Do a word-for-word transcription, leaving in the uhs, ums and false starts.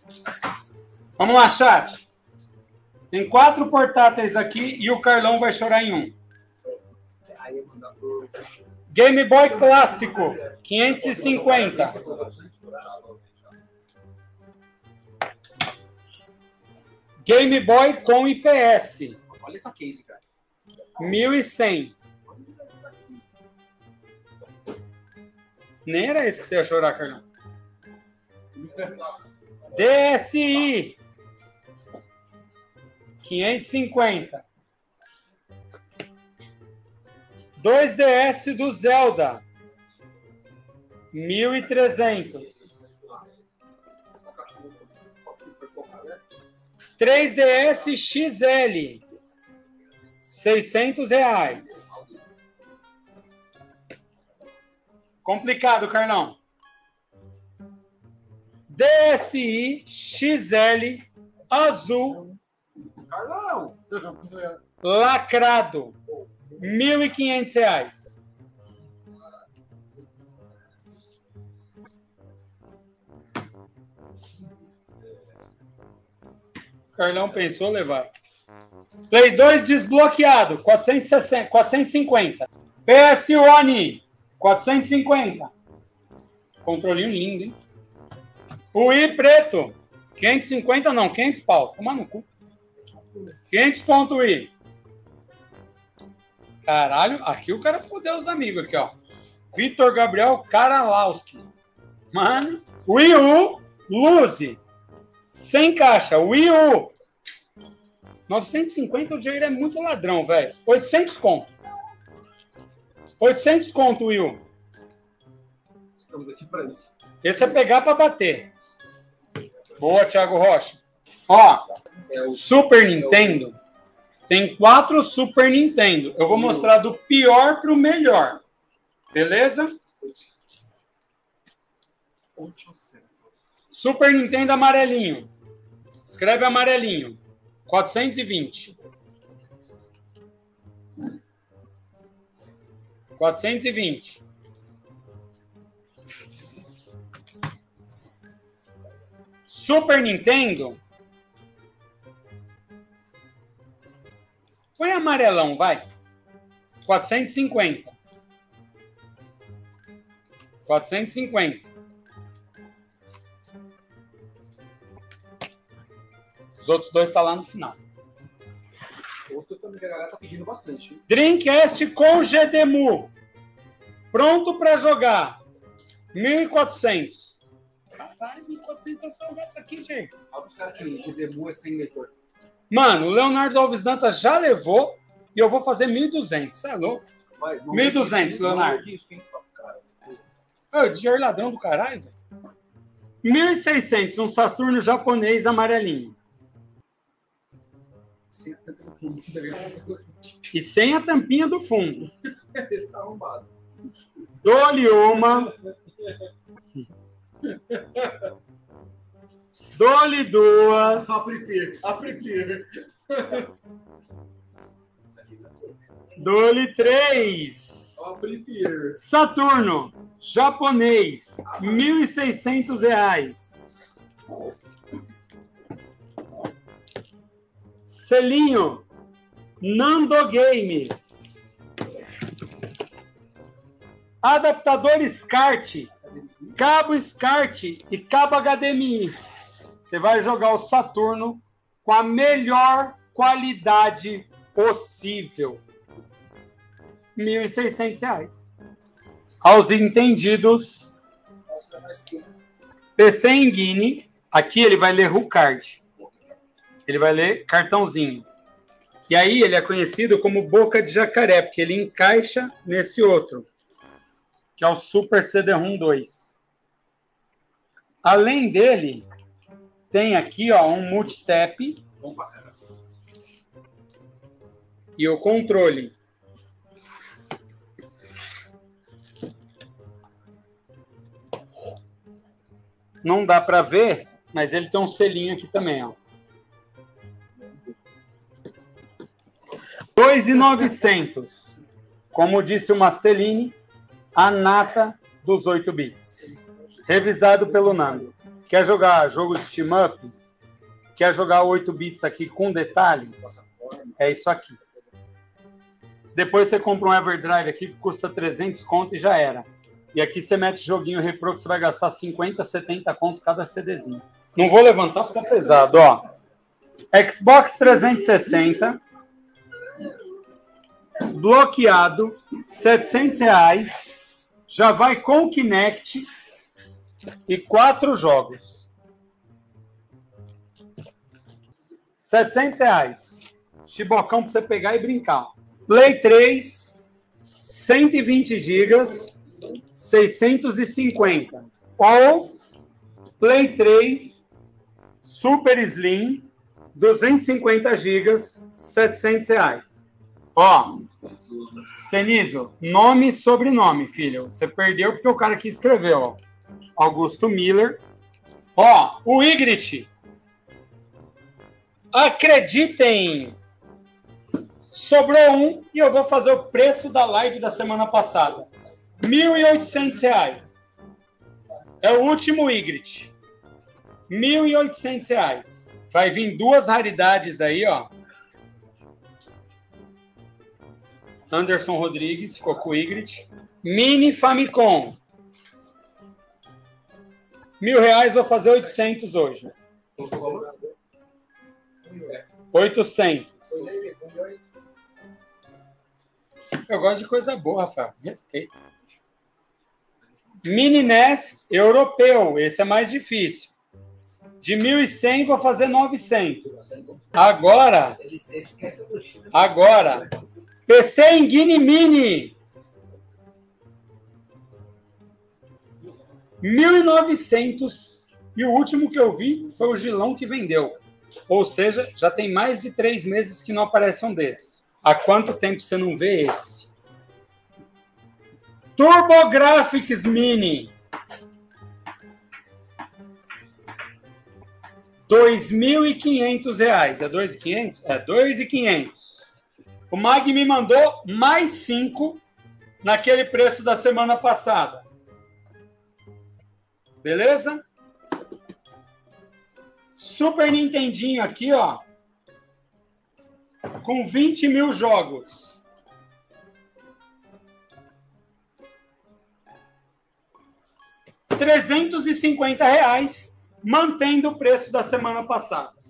Vamos lá, chat. Tem quatro portáteis aqui e o Carlão vai chorar em um. Game Boy clássico, quinhentos e cinquenta. Game Boy com I P S. Olha essa case, cara. mil e cem. Nem era esse que você ia chorar, Carlão. D S I. quinhentos e cinquenta. dois D S do Zelda. mil e trezentos. três D S X L. seiscentos reais. Complicado, Carlão. D S I X L azul. Carlão! Lacrado. mil e quinhentos reais. Carlão pensou levar. Play dois desbloqueado, quatrocentos e sessenta, quatrocentos e cinquenta. P S One, quatrocentos e cinquenta. Controlinho lindo, hein? O Wii preto, quinhentos e cinquenta não, quinhentos pau. Toma no cu. quinhentos conto Wii. Caralho, aqui o cara fodeu os amigos aqui, ó. Vitor Gabriel Karalowski. Mano, Wii U, Luzi. Sem caixa, Wii U. novecentos e cinquenta, o dinheiro é muito ladrão, velho. oitocentos conto. oitocentos conto, Wii U. Estamos aqui para isso. Esse é pegar para bater. Boa, Thiago Rocha. Ó, É o, Super Nintendo. É o... Tem quatro Super Nintendo. Eu vou mostrar do pior para o melhor. Beleza? Super Nintendo amarelinho. Escreve amarelinho. quatrocentos e vinte. quatrocentos e vinte. Super Nintendo. Põe amarelão, vai. quatrocentos e cinquenta. quatrocentos e cinquenta. Os outros dois estão tá lá no final. Outro também que a galera tá pedindo bastante. Hein? Dreamcast com G D M U. Pronto para jogar. mil e quatrocentos. Caralho, mil e quatrocentos é salgado isso aqui, gente. Olha os caras que G D M U é sem leitor. Mano, o Leonardo Alves Dantas já levou e eu vou fazer mil e duzentos. Você é louco? Vai, não mil e duzentos, Leonardo. Disso, hein? Cara. Ô, dinheiro ladrão do caralho, velho. mil e seiscentos, um Saturno japonês amarelinho. Sem a tampinha do fundo. E sem a tampinha do fundo. Esse tá arrombado. Dou-lhe uma. Dou-lhe duas. Apripir, apripir. Dou-lhe três. Apripir. Saturno, japonês, mil e seiscentos reais. Selinho, Nando Games. Adaptador SCART, cabo SCART e cabo H D M I. Você vai jogar o Saturno com a melhor qualidade possível. mil e seiscentos reais. Aos entendidos, P C Engine, aqui ele vai ler Rucard. Ele vai ler cartãozinho. E aí ele é conhecido como boca de jacaré, porque ele encaixa nesse outro, que é o Super C D-ROM dois. Além dele, tem aqui ó, um multitap e o controle. Não dá para ver, mas ele tem um selinho aqui também, ó. dois mil e novecentos. Como disse o Mastellini, a nata dos oito bits. Revisado pelo Nando. Quer jogar jogo de team up? Quer jogar oito bits aqui com detalhe? É isso aqui. Depois você compra um Everdrive aqui que custa trezentos conto e já era. E aqui você mete joguinho repro que você vai gastar cinquenta, setenta conto cada CDzinho. Não vou levantar porque tá pesado, ó. Xbox trezentos e sessenta. Bloqueado. setecentos reais. Já vai com o Kinect. E quatro jogos. setecentos reais. Chibocão pra você pegar e brincar. Play três, cento e vinte gigas, seiscentos e cinquenta. Ou Play três, Super Slim, duzentos e cinquenta gigas, setecentos reais. Ó, Senizo, nome e sobrenome, filho. Você perdeu porque o cara que escreveu, ó. Augusto Miller. Ó, o Ygritte. Acreditem, sobrou um e eu vou fazer o preço da live da semana passada. mil e oitocentos reais. É o último Ygritte. mil e oitocentos reais. Vai vir duas raridades aí, ó. Anderson Rodrigues ficou com o Ygritte. Mini Famicom. Mil reais, vou fazer oitocentos hoje. oitocentos. Eu gosto de coisa boa, Rafael. Respeito. Mini N E S europeu. Esse é mais difícil. De mil e cem, vou fazer novecentos. Agora, agora, P C Engine Mini. mil e novecentos. E o último que eu vi foi o Gilão que vendeu. Ou seja, já tem mais de três meses que não aparece um desses. Há quanto tempo você não vê esse? TurboGrafx Mini. dois mil e quinhentos reais. É dois mil e quinhentos? É dois mil e quinhentos. O Mag me mandou mais cinco naquele preço da semana passada. Beleza? Super Nintendinho aqui, ó. Com vinte mil jogos. trezentos e cinquenta reais, mantendo o preço da semana passada.